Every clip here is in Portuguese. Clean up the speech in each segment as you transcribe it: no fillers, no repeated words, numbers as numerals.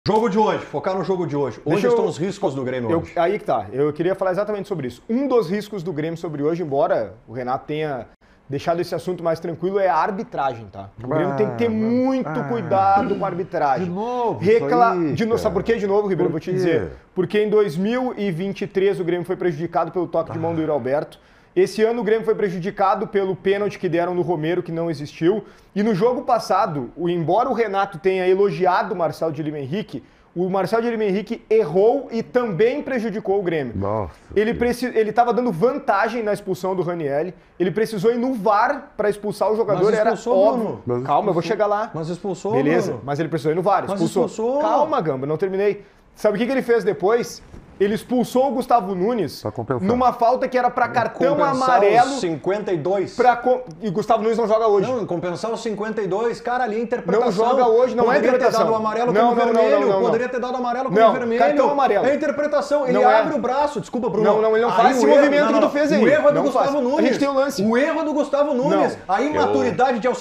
Jogo de hoje, focar no jogo de hoje. Hoje estão os riscos do Grêmio hoje. Aí que tá, eu queria falar exatamente sobre isso. Um dos riscos do Grêmio sobre hoje, embora o Renato tenha deixado esse assunto mais tranquilo, é a arbitragem, tá? O Grêmio tem que ter muito cuidado com a arbitragem. De novo, sabe por que de novo, Ribeiro? Eu vou te dizer. Porque em 2023 o Grêmio foi prejudicado pelo toque de mão do Yuri Alberto. Esse ano o Grêmio foi prejudicado pelo pênalti que deram no Romero, que não existiu. E no jogo passado, embora o Renato tenha elogiado o Marcelo de Lima Henrique, o Marcelo de Lima Henrique errou e também prejudicou o Grêmio. Nossa, ele estava dando vantagem na expulsão do Ranieri. Ele precisou ir no VAR para expulsar o jogador. Mas expulsou, era óbvio. Bruno. Calma, eu vou chegar lá. Mas expulsou, beleza, Bruno. mas ele precisou ir no VAR. Expulsou. Calma, Gamba, não terminei. Sabe o que ele fez depois? Ele expulsou o Gustavo Nunes numa falta que era para cartão amarelo. Os 52. E o Gustavo Nunes não joga hoje. Não, compensar os 52. Cara, ali a interpretação. Não joga hoje, não é interpretação. Poderia ter dado o amarelo como vermelho. Poderia ter dado amarelo como vermelho. Cartão amarelo. É interpretação. Ele abre o braço. Desculpa, Bruno. Não, ele não faz esse movimento que tu fez aí. O erro é do Gustavo Nunes. A gente tem o lance. O erro é do Gustavo Nunes. A imaturidade de aos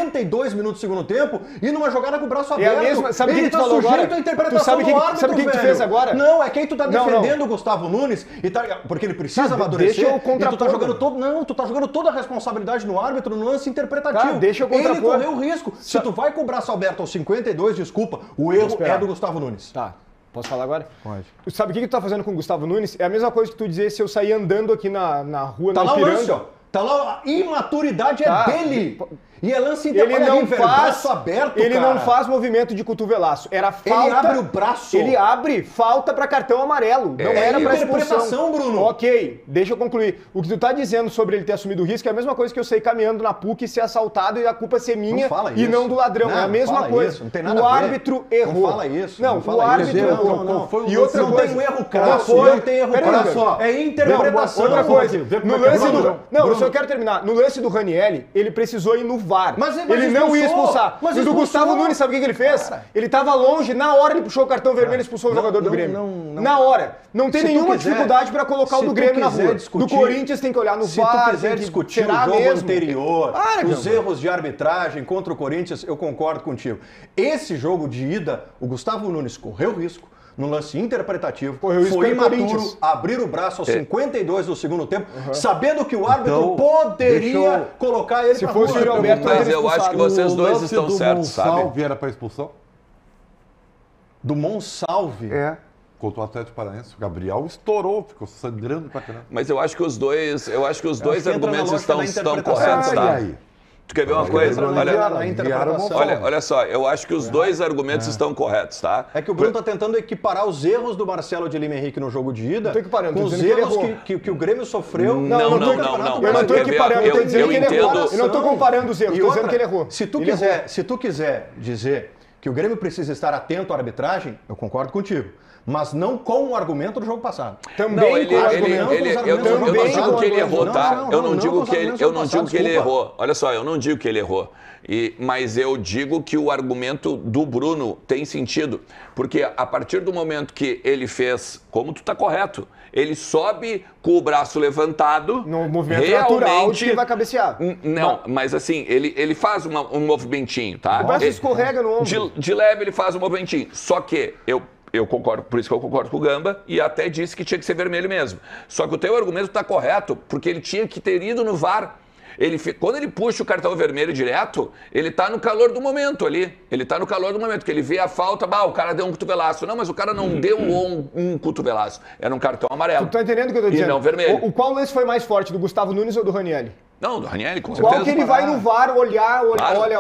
52 minutos do segundo tempo e numa jogada com o braço aberto. É a mesma. Sabe o que tu falou agora? Sujeito à interpretação do árbitro, sabe o que tu fez agora? Não, é quem tu tá defendendo o Gustavo Nunes, porque ele precisa amadurecer, deixa eu e tu tá jogando tu tá jogando toda a responsabilidade no árbitro no lance interpretativo. Tá, deixa eu contrapor. Ele correu o risco. Se tu vai com o braço aberto aos 52, desculpa, o erro é do Gustavo Nunes. Tá. Posso falar agora? Pode. Sabe o que tu tá fazendo com o Gustavo Nunes? É a mesma coisa que tu dizer se eu sair andando aqui na rua, tá na Ipiranga. Tá lá o lance, ó. Tá lá, a imaturidade é dele. E é lance ele não faz braço aberto, ele cara. não faz movimento de cotovelaço. Era falta. Ele abre o braço. Ele abre falta para cartão amarelo. Não era para interpretação, Bruno. Ok, deixa eu concluir. O que tu tá dizendo sobre ele ter assumido o risco é a mesma coisa que eu sair caminhando na PUC e ser assaltado e a culpa ser minha e não do ladrão. Não, é a mesma coisa. Isso. Não tem nada o a ver. árbitro errou. Não fala isso. Não, o árbitro errou. Não. E outra coisa. Não tem um erro crasso. Não tem erro crasso. É interpretação. Outra coisa. No lance do... Não, eu só quero terminar. No lance do Ranieri, ele precisou ir no VAR. Ele não ia expulsar. Mas o do Gustavo Nunes, sabe o que ele fez? Cara. Ele estava longe, na hora ele puxou o cartão vermelho e expulsou o jogador do Grêmio. Na hora. Não tem nenhuma dificuldade para colocar o do Grêmio na rua. Do Corinthians tem que olhar no VAR. Se tu quiser discutir o jogo anterior, os erros de arbitragem contra o Corinthians, eu concordo contigo. Esse jogo de ida, o Gustavo Nunes correu risco. No lance interpretativo, foi imaturo, abrir o braço aos 52 do segundo tempo, sabendo que o árbitro poderia colocar ele se fosse o Yuri Alberto. Mas eu acho que vocês dois estão certos, sabe? O Monsalve era para expulsão? Do Monsalve? É. Contra o Atlético Paranaense, o Gabriel estourou, ficou sangrando pra caramba. Mas eu acho que os dois argumentos estão corretos, tá? Tu quer ver uma coisa? Olha só, eu acho que os dois argumentos estão corretos, tá? É que o Bruno está tentando equiparar os erros do Marcelo de Lima Henrique no jogo de ida com os erros que o Grêmio sofreu. Não. Eu não estou equiparando, eu estou dizendo que ele errou. Eu não estou comparando os erros, estou dizendo que ele errou. Se tu quiser dizer que o Grêmio precisa estar atento à arbitragem, eu concordo contigo. Mas não com o argumento do jogo passado. Também com o argumento. Eu não digo que ele errou, tá? Eu não digo que ele errou. Olha só, eu não digo que ele errou. Mas eu digo que o argumento do Bruno tem sentido. Porque a partir do momento que ele fez, como tu tá correto, ele sobe com o braço levantado. No movimento natural de que ele vai cabecear. Não, mas assim, ele faz um movimentinho, tá? O braço escorrega no ombro. De leve ele faz um movimentinho. Só que eu concordo, por isso que eu concordo com o Gamba, e até disse que tinha que ser vermelho mesmo. Só que o teu argumento está correto, porque ele tinha que ter ido no VAR. Quando ele puxa o cartão vermelho direto, ele tá no calor do momento ali. Ele tá no calor do momento, que ele vê a falta, o cara deu um cotovelaço. Não, mas o cara não deu um cotovelaço. Era um cartão amarelo. Tu tá entendendo o que eu tô dizendo? E não vermelho. Qual lance foi mais forte, do Gustavo Nunes ou do Ranieri? Não, do Ranieri, com certeza. Qual que ele vai no VAR olhar, olha.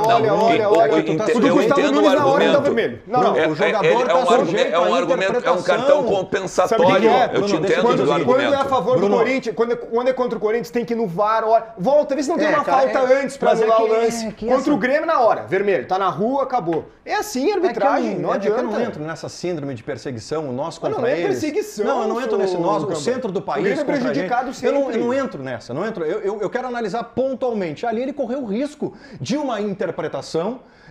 O do Gustavo Nunes na hora ele tá vermelho. Não, o jogador tá sujeito é um argumento, é um cartão compensatório. Eu te entendo do argumento. Quando é a favor do Corinthians, quando é contra o Corinthians, tem que ir no VAR, volta, vê se não tem uma falta antes pra anular o lance. Contra o Grêmio na hora, vermelho, tá na rua, acabou. É assim a arbitragem, não adianta. Eu não entro nessa síndrome de perseguição, nós contra eles. Não é perseguição. Não, eu não entro nesse nós, o centro do país. O Grêmio é prejudicado sempre. Eu não entro nessa, não entro. Eu quero analisar pontualmente. Ali ele correu o risco de uma interpretação,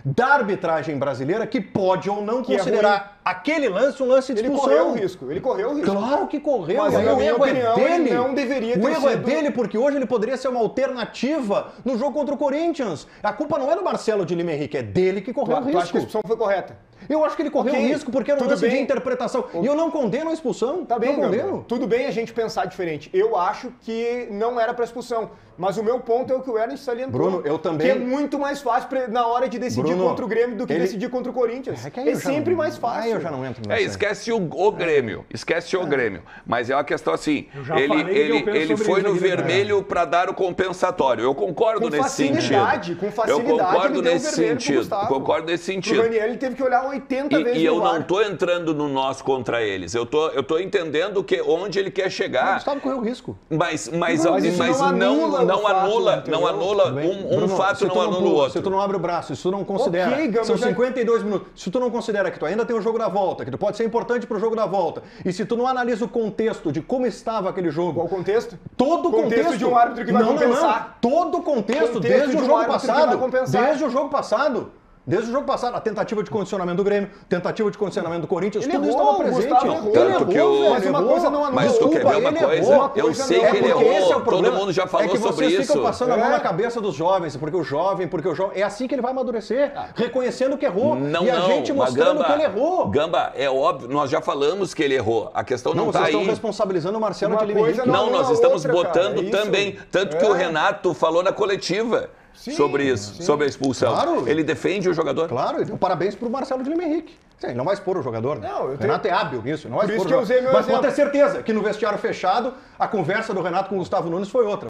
da arbitragem brasileira que pode ou não considerar aquele lance um lance de expulsão. Ele correu o risco. Claro que correu. Mas, o erro opinião, é dele. Não deveria ter o erro é sido... dele porque hoje ele poderia ser uma alternativa no jogo contra o Corinthians. A culpa não é do Marcelo de Lima Henrique, é dele que correu o risco. Tu acha que a expulsão foi correta? Eu acho que ele correu o risco porque era um lance de interpretação. E eu não condeno a expulsão. Tá bem, não condeno. Tudo bem a gente pensar diferente. Eu acho que não era para expulsão. Mas o meu ponto é o que o Ernest salientou. Bruno, eu também... Que é muito mais fácil na hora de decidir contra o Grêmio do que decidir contra o Corinthians. É sempre mais fácil. Eu já não entro nessa. Esquece o Grêmio. Esquece o Grêmio. Mas é uma questão assim, ele foi no vermelho para dar o compensatório. Eu concordo nesse sentido. Com facilidade, eu concordo ele nesse sentido. Concordo nesse sentido. O Daniel ele teve que olhar 80 vezes. E eu não tô entrando no nós contra eles. Eu tô entendendo onde ele quer chegar. O Gustavo correu risco. Mas não anula um fato, não anula o outro. Se tu não abre o braço, se tu não considera, são 52 minutos, se tu não considera que tu ainda tem o jogo da volta, que tu pode ser importante pro jogo da volta, e se tu não analisa o contexto de como estava aquele jogo... Qual contexto? Todo o contexto de um árbitro que vai compensar. Todo o contexto desde o jogo passado. Desde o jogo passado, a tentativa de condicionamento do Grêmio, tentativa de condicionamento do Corinthians, tudo estava presente. Mas uma coisa não anula. Mas tu quer ver uma coisa? Eu sei que ele errou. Todo mundo já falou sobre isso. Vocês ficam passando a mão na cabeça dos jovens, porque o jovem... É assim que ele vai amadurecer, reconhecendo que errou. E a gente mostrando que ele errou. Gamba, é óbvio, nós já falamos que ele errou. A questão não está aí. Vocês estão responsabilizando o Marcelo de Lima Henrique. Não, nós estamos botando também. Tanto que o Renato falou na coletiva. Sobre isso, sobre a expulsão. Claro. Ele defende o jogador. Claro, então parabéns pro Marcelo de Lima Henrique. Ele não vai expor o jogador, né? Não, Renato é hábil nisso, não vai Por expor isso que eu usei meu Mas pode ter certeza que no vestiário fechado, a conversa do Renato com o Gustavo Nunes foi outra.